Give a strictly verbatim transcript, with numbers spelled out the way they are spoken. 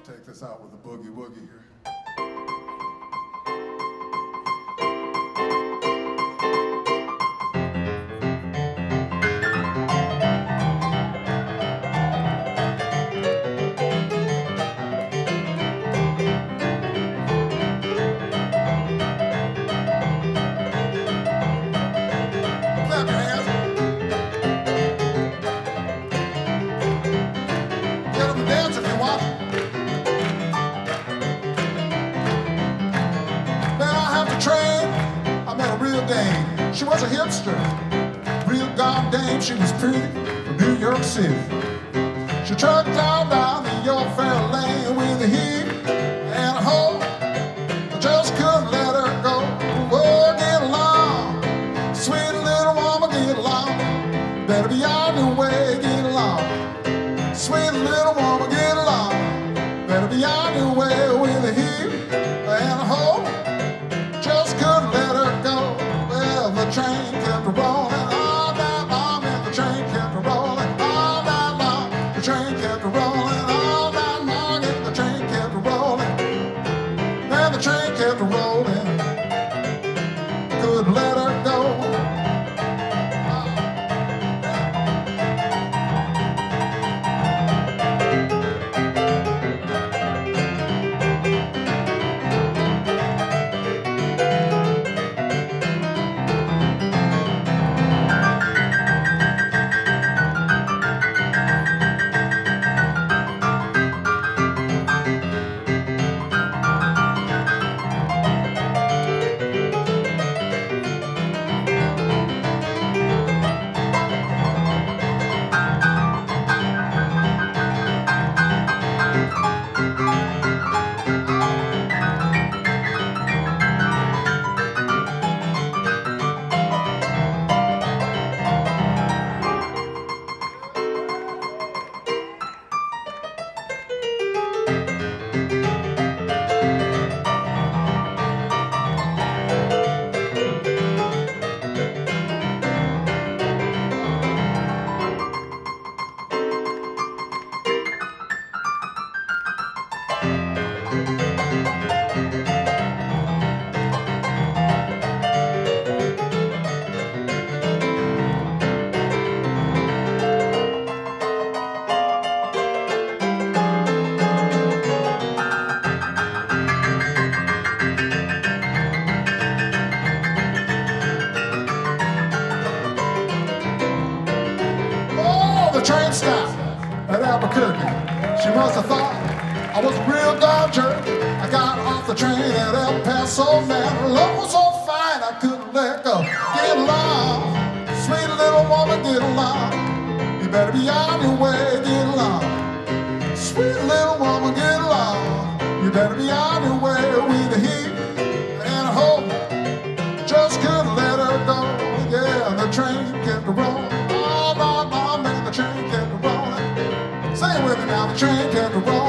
Take this out with a boogie woogie here. Clap your hands. Get them to dance if you want. I met a real dame, she was a hipster, real god dame, she was pretty from New York City. She trucked down down the York Fair Lane with a heat and a hoe. I just couldn't let her go. Oh, get along, sweet little woman, get along. Better be on your way, get along. Sweet little woman, get along. Better be on your way with a heat and a hoe. Just couldn't let her go. Well, the train kept rolling all night long, and the train kept rolling all night long. The train kept rolling all night long, and the train kept rolling. And the train kept rolling. Couldn't let her go. The train stopped at Albuquerque. She must have thought I was a real dog jerk. I got off the train at El Paso, man. Her love was so fine I couldn't let go. Get along, sweet little woman, get along. You better be on your way, get along. Sweet little woman, get along. You better be on your way with the heat and a hope. Just couldn't let her go. Yeah, the train kept rolling. The train kept rolling. Say it with me now, the train kept rolling.